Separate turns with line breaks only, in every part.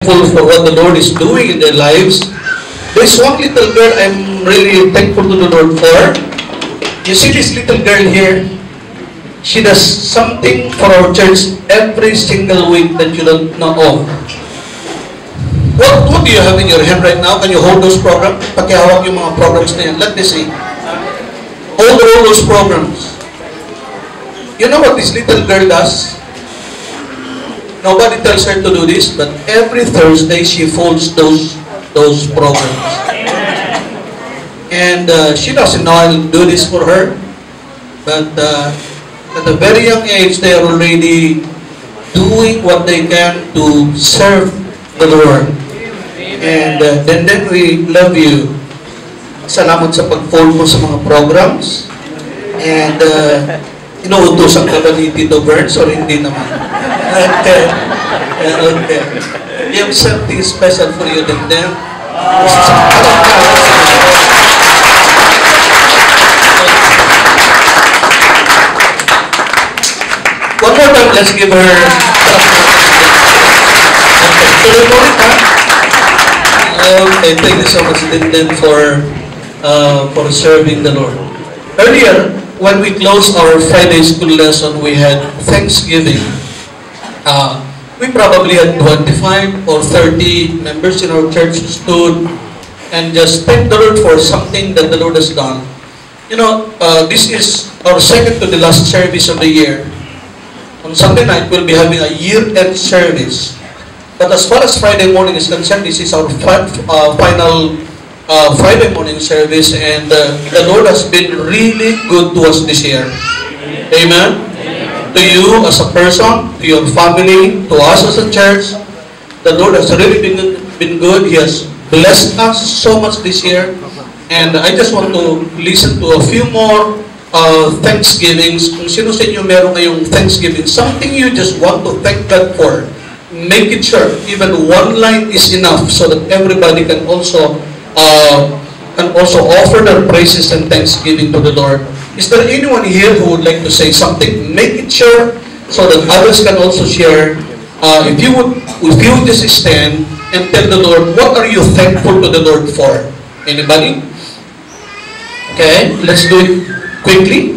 thankful for what the Lord is doing in their lives. There's one little girl I'm really thankful to the Lord for. You see this little girl here? She does something for our church every single week that you don't know of. What do you have in your hand right now? Can you hold those programs? Pakihawak yung mga programs na yan. Let me see. Hold all those programs. You know what this little girl does? Nobody tells her to do this, but every Thursday she folds those programs. And she doesn't know I'll do this for her, but at a very young age, they are already doing what they can to serve the Lord. And then we love you. Salamat sa pag-fold mo sa mga programs. And inuutosan ka ba ni Tito Burns or hindi naman? Okay. Okay. You have something special for you than them. One more time, let's give her. Okay, thank you so much, Linden, for serving the Lord. Earlier, when we closed our Friday school lesson, we had Thanksgiving. We probably had 25 or 30 members in our church who stood and just thank the Lord for something that the Lord has done. You know, this is our second to the last service of the year. On Sunday night, we'll be having a year-end service. But as far as Friday morning is concerned, this is our final Friday morning service, and the Lord has been really good to us this year. Amen? To you as a person, to your family, to us as a church, the Lord has really been good. He has blessed us so much this year. And I just want to listen to a few more Thanksgivings. Kung sino sa inyo meron ngayong Thanksgiving, something you just want to thank God for, make it sure even one line is enough so that everybody can also offer their praises and thanksgiving to the Lord. Is there anyone here who would like to say something? Make it sure so that others can also share. If you would just stand and tell the Lord, what are you thankful to the Lord for? Anybody? Okay, let's do it quickly.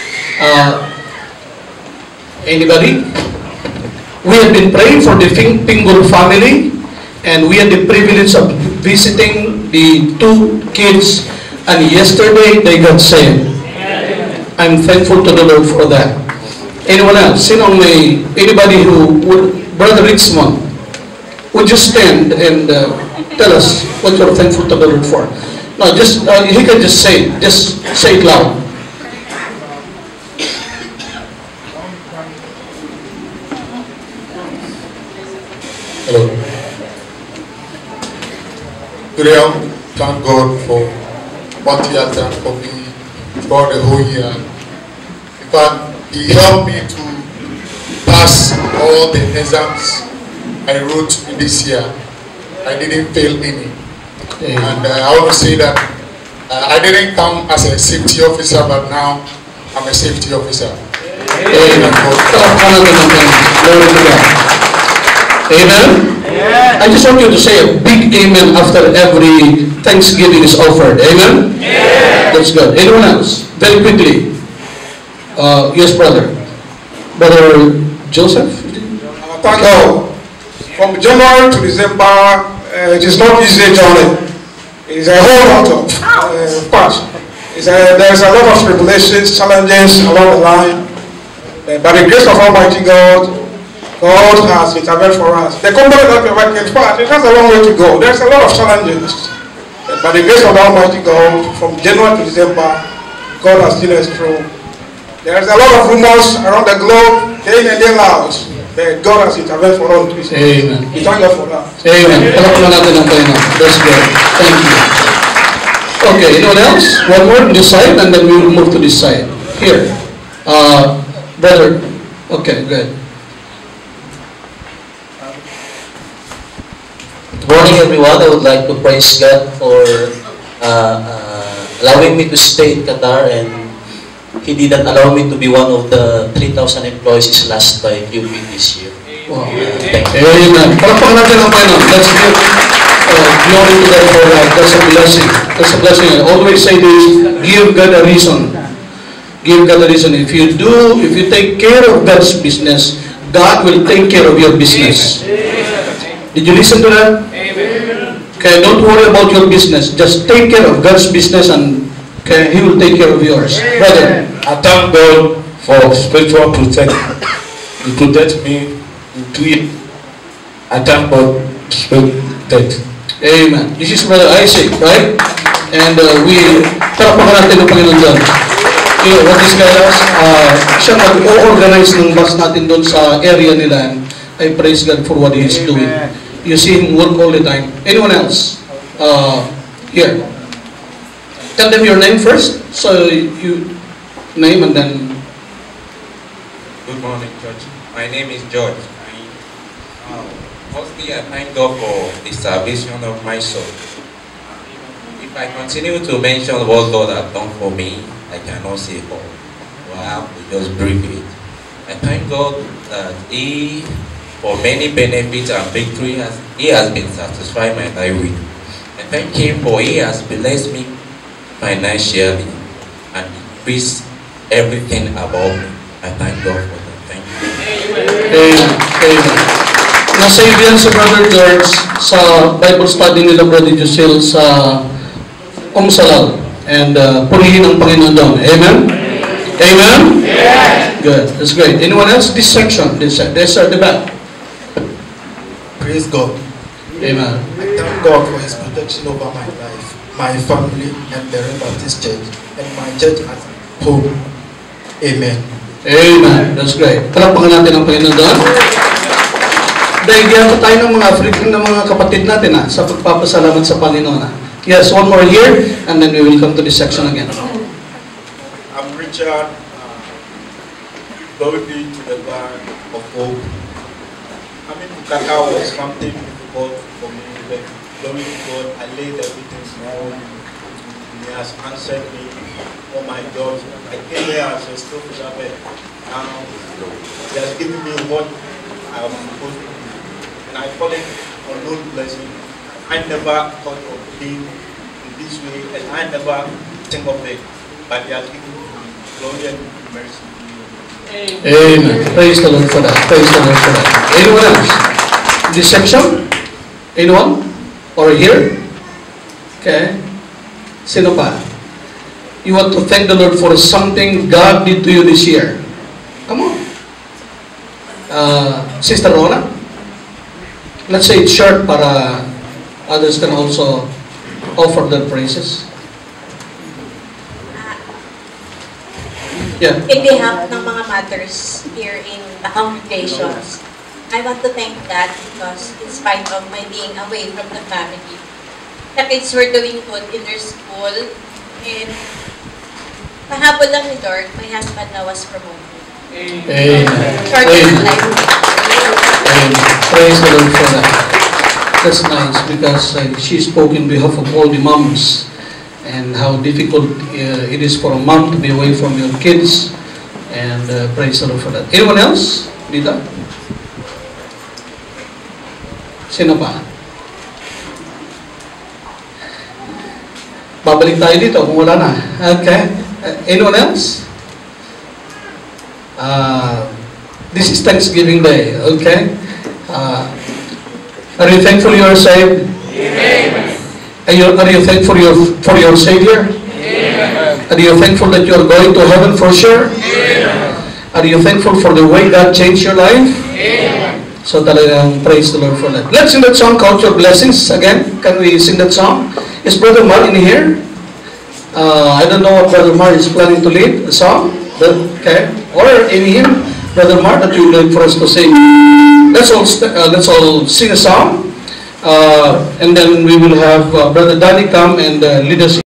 Anybody? We have been praying for the Pinggol family, and we had the privilege of visiting the two kids, and yesterday they got saved. I'm thankful to the Lord for that. Anyone else? Anybody who would, Brother Richmond, would you stand and tell us what you're thankful to the Lord for? No, just he can just say it loud.
Hello. Today I thank God for what He has done for me throughout the whole year. In fact, He helped me to pass all the exams I wrote in this year. I didn't fail any. And I want to say that I didn't come as a safety officer, but now I'm a safety officer.
Amen. Amen. Yeah. I just want you to say a big amen after every Thanksgiving is offered. Amen. Yeah. That's good. Anyone else? Very quickly. Yes, brother. Brother Joseph.
Thank you. From January to December, it is not easy journey. It's a whole lot of parts. There's a lot of tribulations, challenges along the line. By the grace of Almighty God, God has intervened for us. The company that we're working for, it has a long way to go. There's a lot of challenges. By the grace of the Almighty God, from January to December, God has seen us through. There's a lot of rumors around the globe, day in and day out. God has intervened for all Christians.
Amen.
We thank God for that.
Amen. That's good. Thank you. Okay, anyone else? One more on this side, and then we will move to this side. Here. Brother. Okay, good.
Good morning, everyone. I would like to praise God for allowing me to stay in Qatar, and He didn't allow me to be one of the 3,000 employees last by QP this year.
Wow. Amen. Palakpakan natin ang Panginoon. Let's give glory to God for that. That's a blessing. That's a blessing. I always say this, give God a reason. Give God a reason. If you take care of God's business, God will take care of your business. Did you listen to that? Okay, don't worry about your business. Just take care of God's business and okay, He will take care of yours. Brother.
I thank God for spiritual protection. He protects me into it. I thank God for spiritual protection.
Amen. This is Brother Isaac, right? And we talapakan natin ang Panginoon dyan. What this guy does, siya nag-o-organize ng bus natin doon sa area nila. And I praise God for what He is doing. You see Him work all the time. Anyone else? Here. Tell them your name first. So you name and then.
Good morning, Church. My name is George. Mostly I thank God for the salvation of my soul. If I continue to mention what God has done for me, I cannot say all. Well, I have to just brief it. I thank God that He, for many benefits and victory, He has been satisfied my life with. I thank Him for He has blessed me financially and increased everything about me. I thank God for that. Thank you.
Amen. Amen. Nasa yan si Brother George sa Bible study nila Brother Josil sa Umsalal. And purihin ang Panginoon doon. Amen? Amen? Yes. Good. That's great. Anyone else? This section. This at the back.
Praise God.
Amen.
I thank God for His protection over my life, my family, and the Baptist Church, and my church as home. Amen.
Amen. That's great. Palakpakan natin ang Panginoon doon. Dahil diyan tayo ng mga African ng mga kapatid natin sa pagpapasalamat sa Panginoon. Yes, one more here, and then we will come to this section again.
I'm Richard. Glory be to the God of hope. I mean, Bukaka was something difficult for me, but glory to God, I laid everything down. He has answered me. Oh my God, I came here as a still shepherd. Now, He has given me what I am supposed to do. And I fall in unknown blessing. I never thought of being in this way, and I never think of it. But He has given me glory and mercy.
Amen. Praise the Lord for that. Praise the Lord for that. Anyone else? This section? Anyone? Or here? Okay. Sino pa? You want to thank the Lord for something God did to you this year. Come on. Sister Rona? Let's say it's short para others can also offer their praises. Yeah.
In behalf ng mga mothers here in the congregations, I want to thank God because in spite of my being away from the family, the kids were doing good in their school, and kahapon lang ni Dork, my husband now was promoted.
Amen.
Short
Amen.
life.
Amen. Praise the Lord for that. That's nice because she spoke in behalf of all the moms and how difficult it is for a mom to be away from your kids, and praise the Lord for that. Anyone else? Dito? Sino pa? Babalik tayo dito kung wala na. Okay. Anyone else? This is Thanksgiving Day. Okay. Are you thankful you are saved? Amen. Are you thankful for your Savior? Amen. Are you thankful that you are going to heaven for sure? Amen. Are you thankful for the way God changed your life? Amen. So talagang praise the Lord for that. Let's sing that song, Count Your Blessings. Again, can we sing that song? Is Brother Mar in here? I don't know what Brother Mar is planning to lead the song. Okay. Or in him, Brother Mar, that you would like for us to sing. Let's all sing a song. And then we will have Brother Danny come and lead us.